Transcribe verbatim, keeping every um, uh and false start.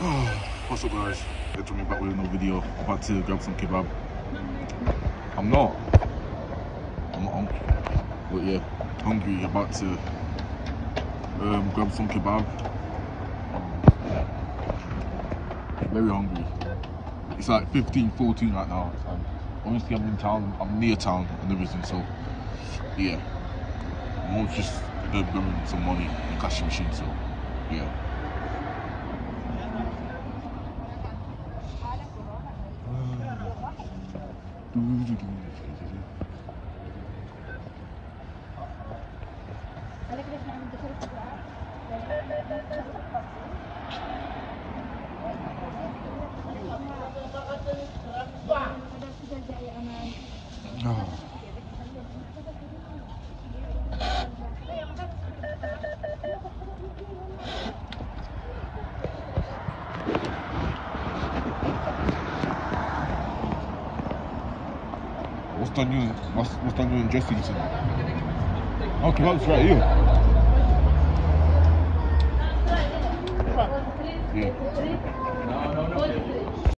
What's up, guys? It's me back with another video. I'm about to grab some kebab. I'm not. I'm not hungry. But yeah, hungry. About to um, grab some kebab. Very hungry. It's like fifteen, fourteen right now. And honestly, I'm in town. I'm near town and everything. So yeah, I'm almost just uh, grabbing some money in the cash machine. So yeah. Oh. What's the new what's, what's the new interesting tonight? Okay, that's right here. Yeah.